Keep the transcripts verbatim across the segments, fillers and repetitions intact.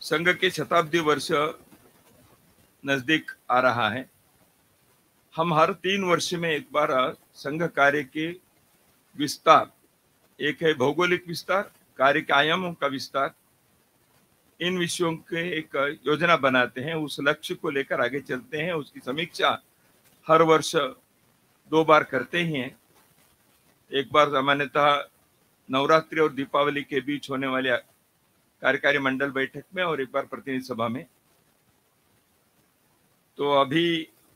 संघ के शताब्दी वर्ष नजदीक आ रहा है। हम हर तीन वर्ष में एक बार संघ कार्य के विस्तार, एक है भौगोलिक विस्तार, कार्य के आयामों का विस्तार, इन विषयों के एक योजना बनाते हैं, उस लक्ष्य को लेकर आगे चलते हैं। उसकी समीक्षा हर वर्ष दो बार करते ही हैं। एक बार सामान्यतः नवरात्रि और दीपावली के बीच होने वाले कार्यकारी मंडल बैठक में और एक बार प्रतिनिधि सभा में। तो अभी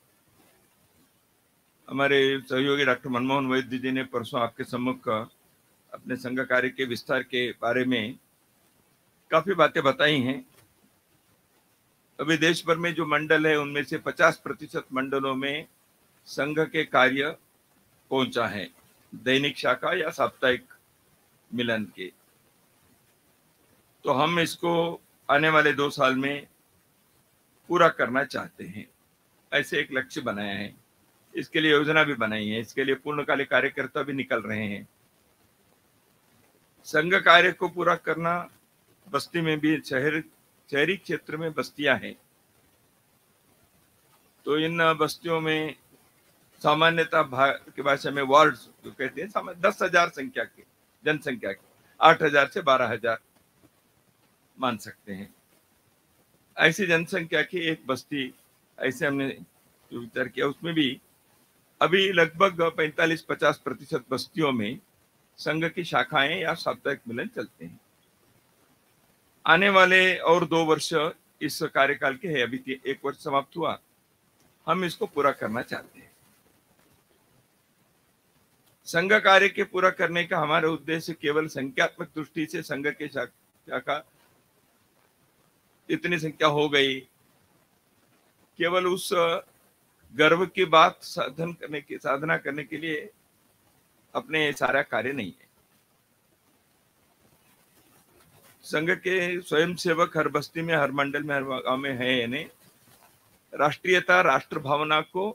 हमारे सहयोगी डॉक्टर मनमोहन वैद्य जी ने परसों आपके सम्मुख अपने संघ कार्य के विस्तार के बारे में काफी बातें बताई हैं। अभी देश भर में जो मंडल है उनमें से पचास प्रतिशत मंडलों में संघ के कार्य पहुंचा है, दैनिक शाखा या साप्ताहिक मिलन के। तो हम इसको आने वाले दो साल में पूरा करना चाहते हैं, ऐसे एक लक्ष्य बनाया है। इसके लिए योजना भी बनाई है, इसके लिए पूर्णकालिक कार्यकर्ता भी निकल रहे हैं। संघ कार्य को पूरा करना, बस्ती में भी शहर शहरी क्षेत्र में बस्तियां हैं, तो इन बस्तियों में सामान्यतः की भाषा में वार्ड जो कहते हैं, दस हजार संख्या के जनसंख्या के आठ हजार से बारह हजार मान सकते हैं, ऐसी जनसंख्या की एक बस्ती, ऐसे हमने जो विचार किया। उसमें भी अभी लगभग पैंतालीस पचास प्रतिशत बस्तियों में संघ की शाखाएं या साप्ताहिक मिलन चलते हैं। आने वाले और दो वर्ष इस कार्यकाल के है, अभी एक वर्ष समाप्त हुआ, हम इसको पूरा करना चाहते हैं। संघ कार्य के पूरा करने का हमारा उद्देश्य केवल संख्यात्मक दृष्टि से संघ के शाखा इतनी संख्या हो गई, केवल उस गर्व की बात साधन करने की साधना करने के लिए अपने सारा कार्य नहीं है। संघ के स्वयंसेवक हर बस्ती में, हर मंडल में, हर गांव में है, यानी राष्ट्रीयता, राष्ट्र भावना को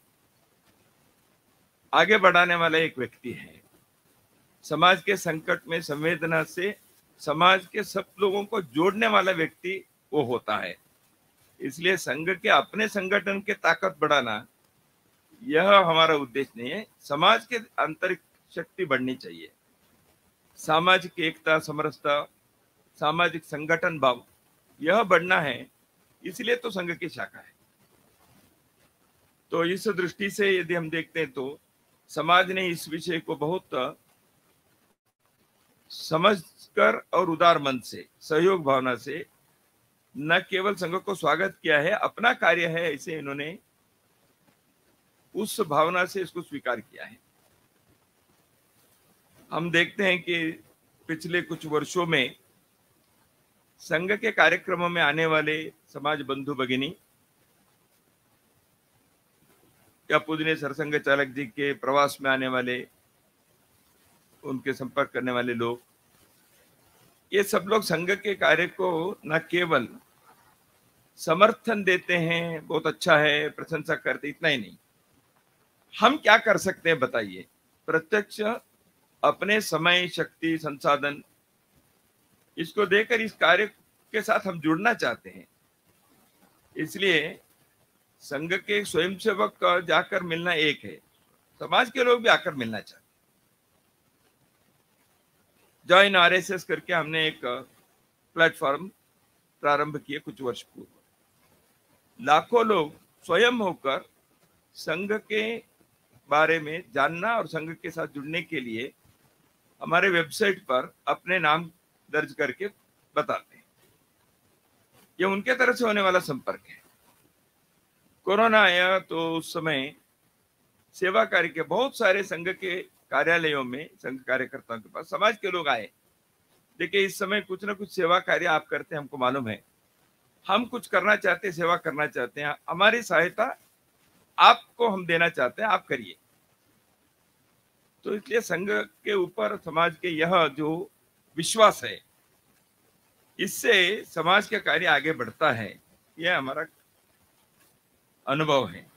आगे बढ़ाने वाला एक व्यक्ति है। समाज के संकट में संवेदना से समाज के सब लोगों को जोड़ने वाला व्यक्ति वो होता है। इसलिए संघ के अपने संगठन के ताकत बढ़ाना यह हमारा उद्देश्य नहीं है। समाज के आंतरिक शक्ति बढ़नी चाहिए, सामाजिक एकता, समरसता, सामाजिक संगठन भाव यह बढ़ना है, इसलिए तो संघ की शाखा है। तो इस दृष्टि से यदि हम देखते हैं तो समाज ने इस विषय को बहुत समझकर और उदार मन से, सहयोग भावना से न केवल संघ को स्वागत किया है, अपना कार्य है ऐसे इन्होंने उस भावना से इसको स्वीकार किया है। हम देखते हैं कि पिछले कुछ वर्षों में संघ के कार्यक्रमों में आने वाले समाज बंधु भगिनी या पूजनीय सरसंघ चालक जी के प्रवास में आने वाले, उनके संपर्क करने वाले लोग, ये सब लोग संघ के कार्य को न केवल समर्थन देते हैं, बहुत अच्छा है, प्रशंसा करते, इतना ही नहीं, हम क्या कर सकते हैं बताइए। प्रत्यक्ष अपने समय, शक्ति, संसाधन इसको देकर इस कार्य के साथ हम जुड़ना चाहते हैं। इसलिए संघ के स्वयंसेवक जाकर मिलना एक है, समाज के लोग भी आकर मिलना चाहते हैं। जॉइन आरएसएस करके हमने एक प्लेटफॉर्म प्रारंभ किए कुछ वर्ष पूर्व। लाखों लोग स्वयं होकर संघ के बारे में जानना और संघ के साथ जुड़ने के लिए हमारे वेबसाइट पर अपने नाम दर्ज करके बताते हैं। यह उनके तरफ से होने वाला संपर्क है। कोरोना आया तो उस समय सेवा कार्य के बहुत सारे संघ के कार्यालयों में, संघ कार्यकर्ताओं के पास समाज के लोग आए। देखिए, इस समय कुछ ना कुछ सेवा कार्य आप करते हैं, हमको मालूम है, हम कुछ करना चाहते हैं, सेवा करना चाहते हैं, हमारी सहायता आपको हम देना चाहते हैं, आप करिए। तो इसलिए संघ के ऊपर समाज के यह जो विश्वास है, इससे समाज का कार्य आगे बढ़ता है, यह हमारा अनुभव है।